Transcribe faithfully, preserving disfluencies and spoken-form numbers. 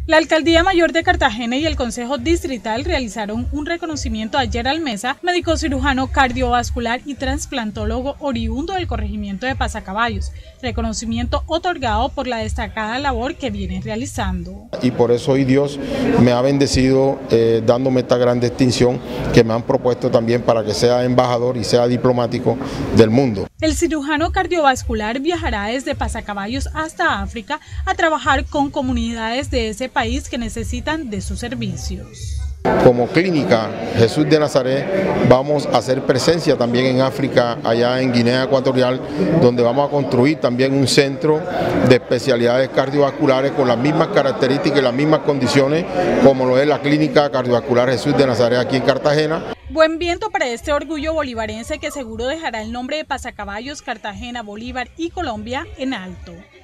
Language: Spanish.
La Alcaldía Mayor de Cartagena y el Consejo Distrital realizaron un reconocimiento a Gerald Mesa, médico cirujano cardiovascular y trasplantólogo oriundo del corregimiento de Pasacaballos, reconocimiento otorgado por la destacada labor que viene realizando. Y por eso hoy Dios me ha bendecido eh, dándome esta gran distinción que me han propuesto también para que sea embajador y sea diplomático del mundo. El cirujano cardiovascular viajará desde Pasacaballos hasta África a trabajar con comunidades de ese país que necesitan de sus servicios. Como clínica Jesús de Nazaret vamos a hacer presencia también en África, allá en Guinea Ecuatorial, donde vamos a construir también un centro de especialidades cardiovasculares con las mismas características y las mismas condiciones como lo es la clínica cardiovascular Jesús de Nazaret aquí en Cartagena. Buen viento para este orgullo bolivarense que seguro dejará el nombre de Pasacaballos, Cartagena, Bolívar y Colombia en alto.